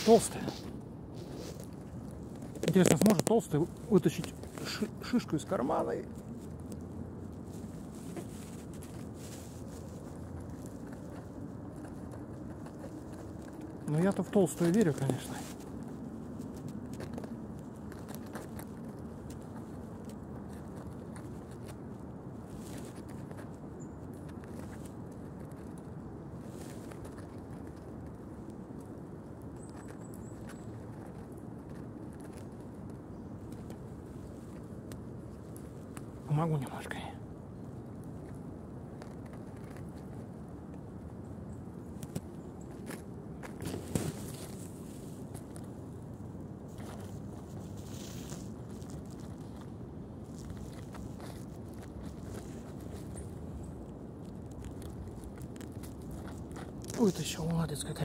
толстая. Интересно, сможет толстый вытащить шишку из кармана? Но я-то в толстую верю, конечно. Помогу немножко. Вытащил, молодец какая.